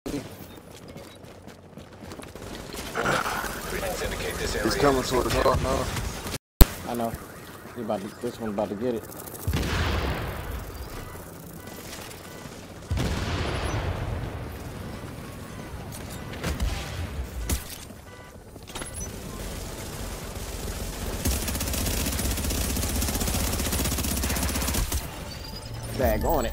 He's coming towards us now. I know. He about to, this one's about to get it. Bag on it.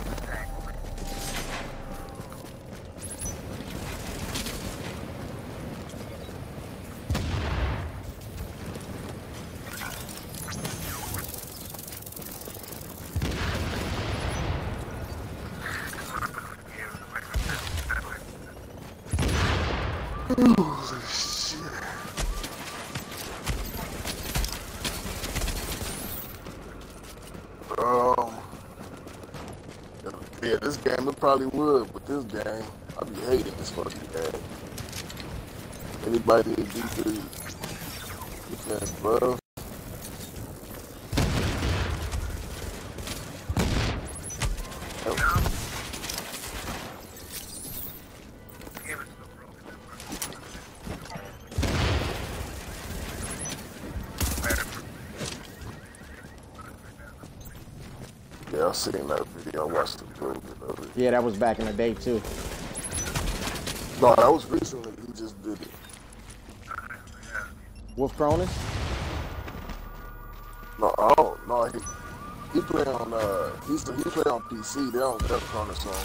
Yeah, this game it probably would, but this game, I be hating this fucking game. Anybody need D3 defense, bro? Yeah, I seen that video. I watched the little bit of it. Yeah, that was back in the day too. No, that was recently. He just did it. Wolf Cronus? No, oh no, he play on he play on PC. They don't have on the song.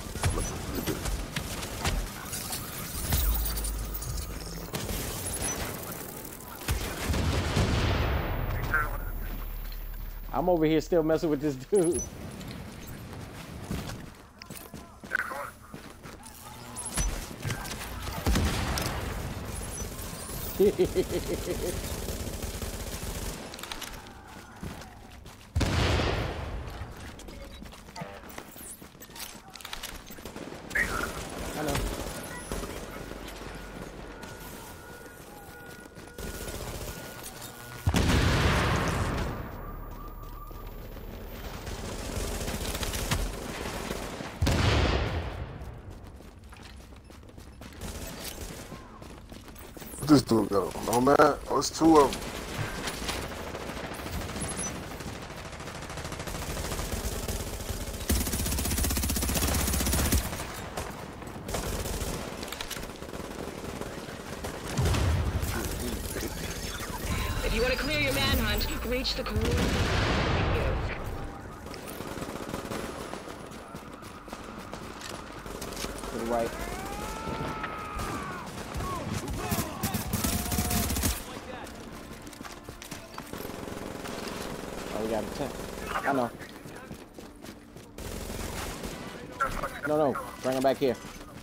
I'm over here still messing with this dude. I know. This dude go, no man, oh, it's two of them. If you want to clear your manhunt, reach the coordinates. To the right. Oh, we got a tent. I know. No. Bring him back here.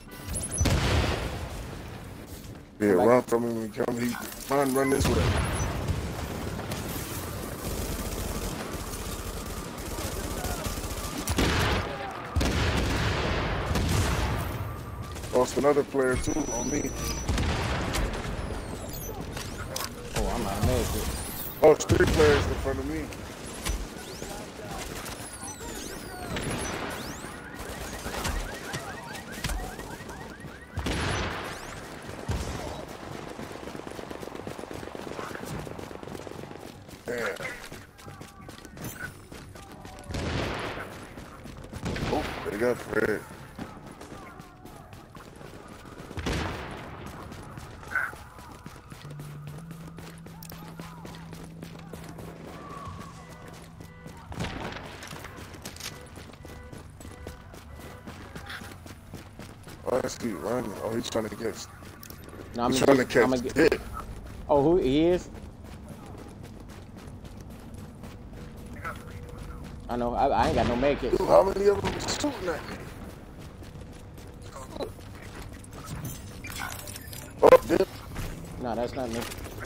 Yeah, run from him and come. He run this way. Lost another player too on me. Oh, I'm not made it. Oh, it's three players in front of me. Damn. Oh, they got Fred. Oh, let's keep running. Oh, he's trying to get. No, He's trying to catch Dick. Oh, who he is? I know. I ain't got no make it. Dude, how many of them is shooting at me? Oh, Dick. No, that's not me.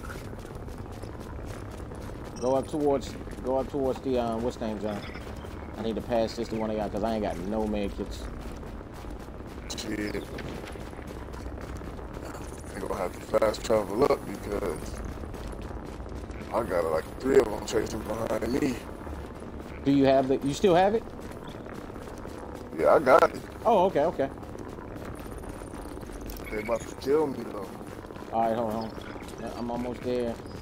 Go up towards the what's name, John? I need to pass this to one of y'all because I ain't got no medkits. Shit. I'm gonna have to fast travel up because I got like three of them chasing behind me. Do you have the? You still have it? Yeah, I got it. Oh, okay. They about to kill me though. All right, hold on. I'm almost there.